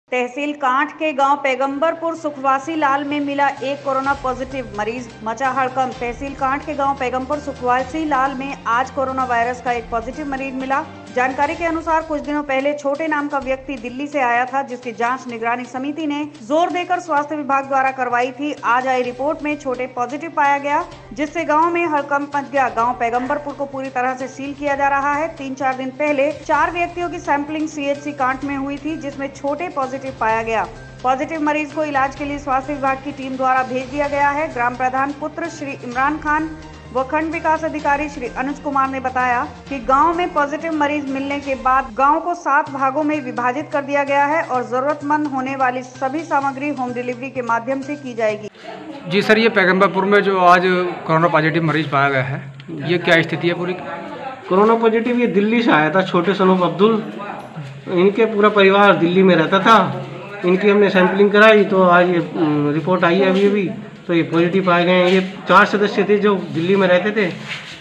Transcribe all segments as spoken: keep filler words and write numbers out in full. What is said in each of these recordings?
तहसील कांठ के गांव पैगंबरपुर सुखवासी लाल में मिला एक कोरोना पॉजिटिव मरीज, मचा हड़कंप। तहसील कांठ के गांव पैगंबरपुर सुखवासी लाल में आज कोरोना वायरस का एक पॉजिटिव मरीज मिला। जानकारी के अनुसार कुछ दिनों पहले छोटे नाम का व्यक्ति दिल्ली से आया था, जिसकी जांच निगरानी समिति ने जोर देकर स्वास्थ्य विभाग द्वारा करवाई थी। आज आई रिपोर्ट में छोटे पॉजिटिव पाया गया, जिससे गांव में हड़कंप मच गया। गांव पैगंबरपुर को पूरी तरह से सील किया जा रहा है। तीन चार दिन पहले चार व्यक्तियों की सैंपलिंग सीएचसी कांठ में हुई थी, जिसमें छोटे पॉजिटिव पाया गया। पॉजिटिव मरीज को इलाज के लिए स्वास्थ्य विभाग की टीम द्वारा भेज दिया गया है। ग्राम प्रधान पुत्र श्री इमरान खान व खंड विकास अधिकारी श्री अनुज कुमार ने बताया कि गांव में पॉजिटिव मरीज मिलने के बाद गांव को सात भागों में विभाजित कर दिया गया है और जरूरतमंद होने वाली सभी सामग्री होम डिलीवरी के माध्यम से की जाएगी। जी सर, ये पैगंबरपुर में जो आज कोरोना पॉजिटिव मरीज पाया गया है, ये क्या स्थिति है पूरी? कोरोना पॉजिटिव ये दिल्ली से आया था, छोटे सनोफ अब्दुल। इनके पूरा परिवार दिल्ली में रहता था। इनकी हमने सैंपलिंग कराई तो आज ये रिपोर्ट आई है अभी अभी, तो ये पॉजिटिव पाए गए हैं। ये चार सदस्य थे जो दिल्ली में रहते थे।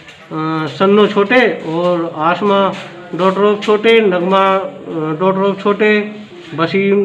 सन्नो छोटे और आसमा डॉटरोब छोटे, नगमा डॉटरोब छोटे, वसीम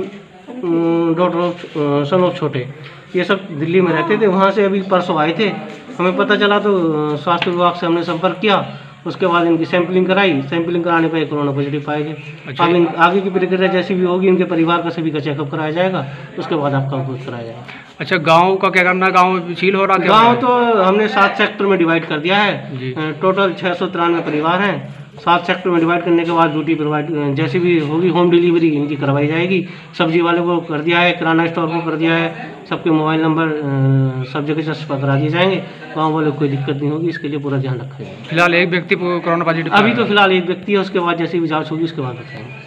डॉटरोब सनोफ छोटे, ये सब दिल्ली में रहते थे। वहाँ से अभी परसों आए थे। हमें पता चला तो स्वास्थ्य विभाग से हमने संपर्क किया। उसके बाद इनकी सैंपलिंग कराई। सैंपलिंग कराने पर कोरोना पॉजिटिव पाए गए। अच्छा। आगे आगे की प्रक्रिया जैसी भी होगी, इनके परिवार का सभी का चेकअप कराया जाएगा, उसके बाद आपका उपयोग कराया जाएगा। अच्छा, गांव का क्या करना है? गांव सील हो रहा है? गांव तो हमने सात सेक्टर में डिवाइड कर दिया है। टोटल छः सौ तिरानवे परिवार हैं। सात सेक्टर में डिवाइड करने के बाद ड्यूटी प्रोवाइड जैसी भी होगी होम डिलीवरी इनकी करवाई जाएगी। सब्जी वाले को कर दिया है, किराना स्टोर को कर दिया है, सबके मोबाइल नंबर सब जगह चस्पा करा दिए जाएंगे। गाँव वाले को कोई दिक्कत नहीं होगी, इसके लिए पूरा ध्यान रखा जाएगा। फिलहाल एक व्यक्ति कोरोना पॉजिटिव अभी तो फिलहाल एक व्यक्ति है, उसके बाद जैसी भी जाँच होगी उसके बाद बताएंगे।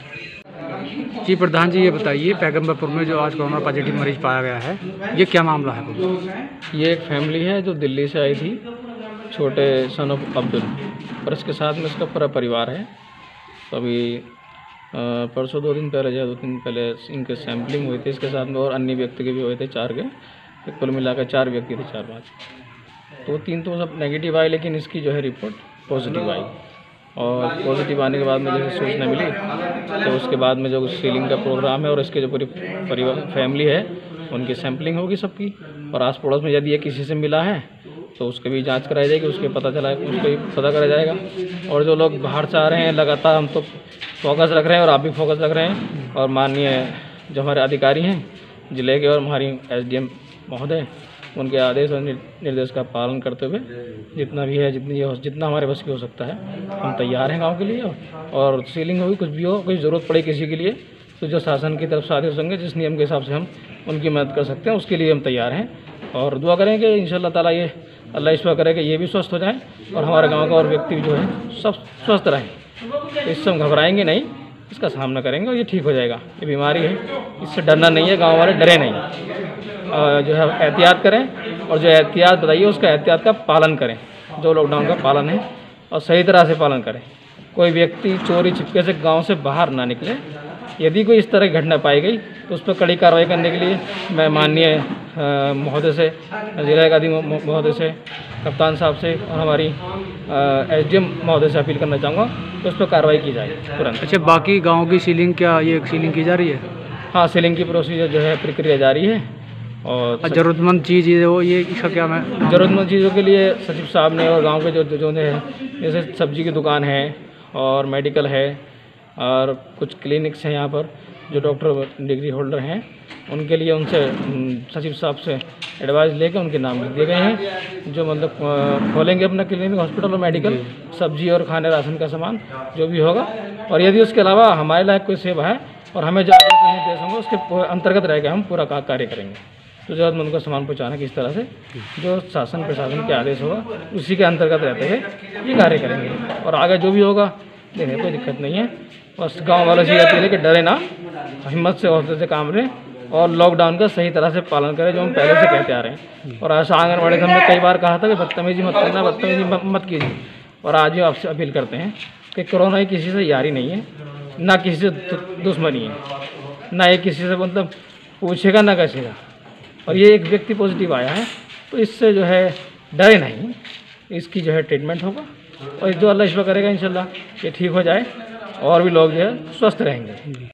जी प्रधान जी, ये बताइए पैगंबरपुर में जो आज कोरोना पॉजिटिव मरीज पाया गया है, ये क्या मामला है? ये एक फैमिली है जो दिल्ली से आई थी, छोटे सन ऑफ अब्दुल, और इसके साथ में इसका पूरा परिवार है। तो अभी परसों दो दिन पहले या दो दिन पहले इनके सैंपलिंग हुई थी, इसके साथ में और अन्य व्यक्ति के भी हुए थे, चार के कुल मिलाकर चार व्यक्ति थे, चार पाँच। तो तीन तो सब नेगेटिव आई, लेकिन इसकी जो है रिपोर्ट पॉजिटिव आई। और पॉजिटिव आने के बाद में जैसे सूचना मिली तो उसके बाद में जो सीलिंग का प्रोग्राम है और इसके जो पूरी परिवार फैमिली है उनकी सैंपलिंग होगी सबकी। और आस पड़ोस में यदि ये किसी से मिला है तो उसकी भी जांच कराई जाएगी, उसके पता चला उसको भी पता करा जाएगा। और जो लोग बाहर से आ रहे हैं, लगातार हम तो फोकस रख रहे हैं और आप भी फोकस रख रहे हैं। और माननीय जो हमारे अधिकारी हैं जिले के और हमारी एस डी एम महोदय, उनके आदेश और निर्देश का पालन करते हुए जितना भी है जितनी जितना हमारे बस की हो सकता है हम तैयार हैं गांव के लिए। और सीलिंग होगी, कुछ भी हो, कोई ज़रूरत पड़े किसी के लिए तो जो शासन की तरफ से आदेश होंगे, जिस नियम के हिसाब से हम उनकी मदद कर सकते हैं, उसके लिए हम तैयार हैं। और दुआ करेंगे इंशाअल्लाह ताला, ये अल्लाह ईश्वर करे कि ये भी स्वस्थ हो जाए और हमारे गाँव का और व्यक्ति जो है सब स्वस्थ रहें। इससे हम घबराएंगे नहीं, इसका सामना करेंगे और ये ठीक हो जाएगा। ये बीमारी है, इससे डरना नहीं है, गाँव वाले डरे नहीं। जो है एहतियात करें और जो एहतियात बताइए उसका एहतियात का पालन करें, जो लॉकडाउन का पालन है, और सही तरह से पालन करें। कोई व्यक्ति चोरी छिपके से गांव से बाहर ना निकले। यदि कोई इस तरह की घटना पाई गई तो उस पर कड़ी कार्रवाई करने के लिए मैं माननीय महोदय से, जिला अधिकारी महोदय से, कप्तान साहब से और हमारी एस डी एम महोदय से अपील करना चाहूँगा कि उस पर कार्रवाई की जाए तुरंत। अच्छा, बाकी गाँव की सीलिंग, क्या ये सीलिंग की जा रही है? हाँ, सीलिंग की प्रोसीजर जो है प्रक्रिया जारी है। और ज़रूरतमंद चीज़ है वो, ये इसका क्या मैं ज़रूरतमंद चीज़ों के लिए सचिव साहब ने और गांव के जो जो ने जैसे सब्जी की दुकान है और मेडिकल है और कुछ क्लिनिक्स हैं यहाँ पर, जो डॉक्टर डिग्री होल्डर हैं उनके लिए उनसे सचिव साहब से एडवाइस लेकर उनके नाम लिख दिए गए हैं, जो मतलब खोलेंगे अपना क्लिनिक, हॉस्पिटल और मेडिकल, सब्जी और खाने राशन का सामान जो भी होगा। और यदि उसके अलावा हमारे लायक कोई सेवा है और हमें जो निर्देश होंगे उसके अंतर्गत रह के हम पूरा कार्य करेंगे। तो ज़रूरतमंद को सामान पहुँचाना किस तरह से जो शासन प्रशासन के आदेश होगा उसी के अंतर्गत रहते हुए ये कार्य करेंगे। और आगे जो भी होगा देखिए कोई दिक्कत नहीं है, बस गांव वालों से कहते हैं कि डरे ना, हिम्मत से हौसले से काम रहे और लॉकडाउन का सही तरह से पालन करें, जो हम पहले से कहते आ रहे हैं। और ऐसा आंगनबाड़ी से हमने कई बार कहा था कि बदतमीजी मत करना, बदतमीजी मत कीजिए। और आज भी आपसे अपील करते हैं कि कोरोना की किसी से यारी नहीं है, ना किसी से दुश्मनी है, ना ये किसी से मतलब पूछेगा ना कैसेगा। और ये एक व्यक्ति पॉजिटिव आया है तो इससे जो है डरे नहीं, इसकी जो है ट्रीटमेंट होगा और जो अल्लाह ईश्वर करेगा इंशाल्लाह ये ठीक हो जाए और भी लोग जो है स्वस्थ रहेंगे।